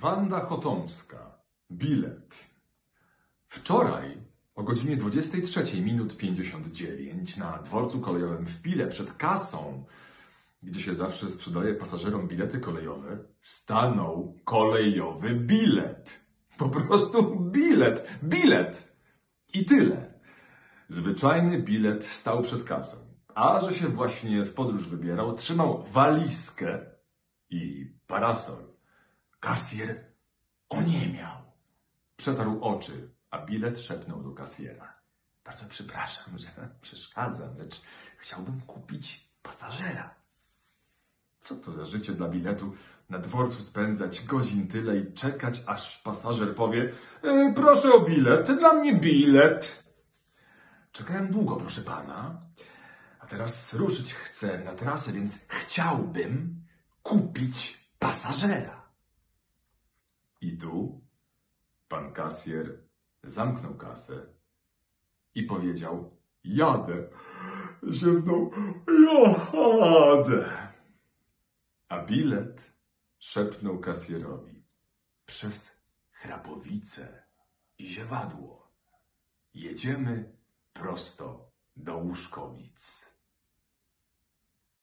Wanda Chotomska. Bilet. Wczoraj o godzinie 23:59 na dworcu kolejowym w Pile przed kasą, gdzie się zawsze sprzedaje pasażerom bilety kolejowe, stanął kolejowy bilet. Po prostu bilet. Bilet. I tyle. Zwyczajny bilet stał przed kasą. A że się właśnie w podróż wybierał, trzymał walizkę i parasol. Kasjer oniemiał. Przetarł oczy, a bilet szepnął do kasjera. Bardzo przepraszam, że przeszkadzam, lecz chciałbym kupić pasażera. Co to za życie dla biletu? Na dworcu spędzać godzin tyle i czekać, aż pasażer powie: proszę o bilet, dla mnie bilet. Czekałem długo, proszę pana, a teraz ruszyć chcę na trasę, więc chciałbym kupić pasażera. I tu pan kasjer zamknął kasę i powiedział: jadę. Ziewnął: jadę. A bilet szepnął kasjerowi: przez Chrapowice i Ziewadło jedziemy prosto do Łuszkowic.